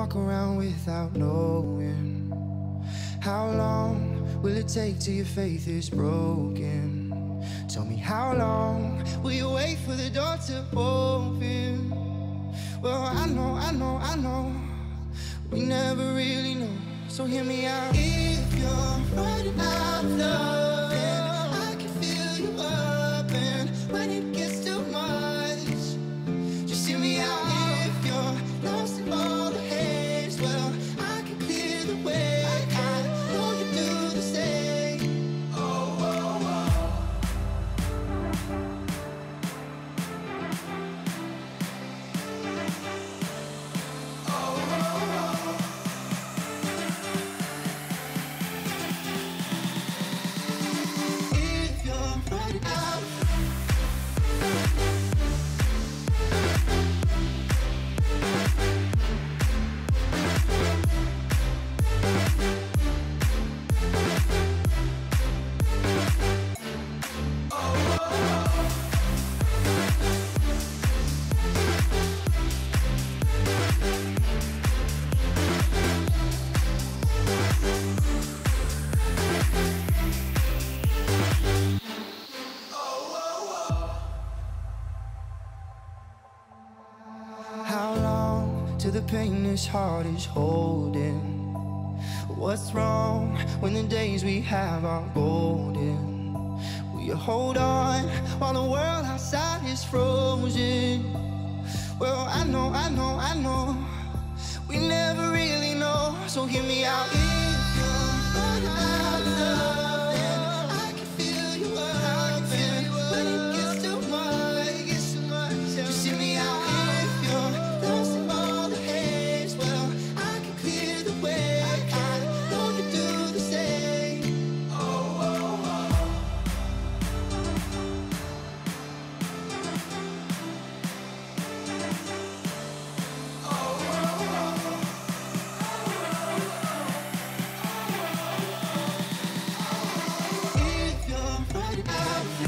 walk around without knowing? How long will it take till your faith is broken? Tell me, how long will you wait for the door to open? Well, I know we never really know, so hear me out. If you're running out of love, then I can fill you up, and when it gets too much, just hear me out. If you're lost in all the haze, well, I can clear the way. I know you do the same. Oh, oh, oh. How long till the pain this heart is holding? What's wrong when the days we have are golden? Will you hold on while the world outside is frozen? Well, I know we never really know, so hear me out. If you're running out of love, then I can fill you up, and when it gets too much, just hear me out. If you're lost in all the haze, well, I can clear the way. I know you do the same. Oh, oh, oh. If you're running out of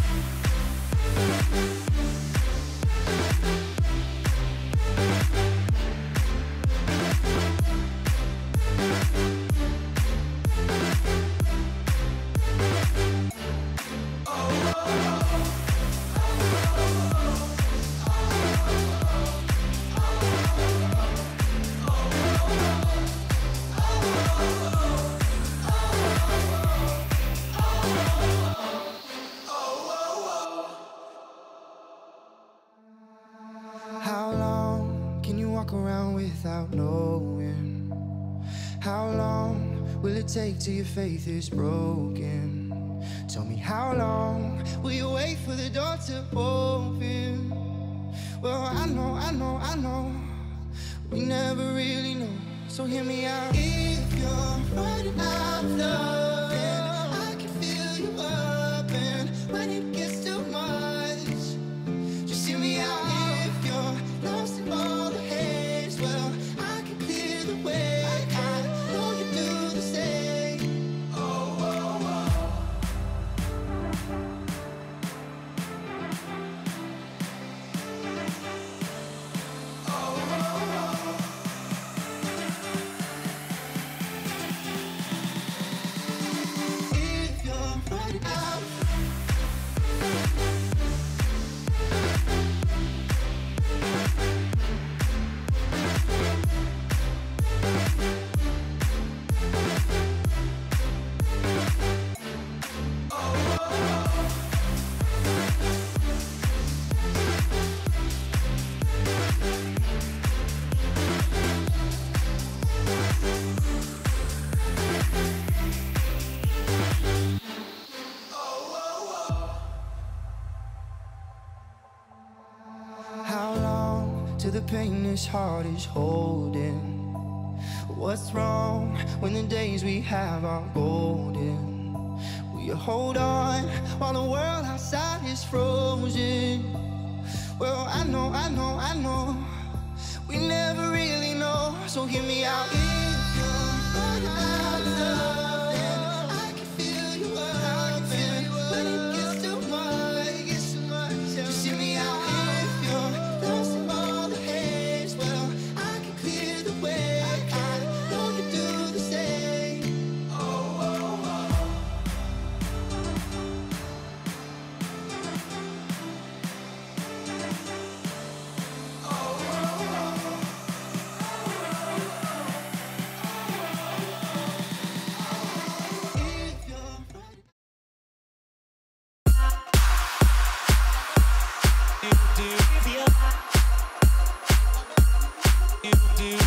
How long can you walk around without knowing? How long will it take till your faith is broken? Tell me, how long will you wait for the door to open? Well, I know we never really know, so hear me out. If you're running out of love, then I can fill you up, and when it gets too much, just hear me out. If you're lost in all the haze, well, I can clear the way. I know you do the same. Oh, oh, oh. If you're running out of how long till the pain this heart is holding? What's wrong when the days we have are golden? Will you hold on while the world outside is frozen? Well, I know we never really know, so hear me out. If you're running out of love, then I can fill you up, and when it gets too much, just hear me out. If you're lost in all the haze, well, I can clear the way. you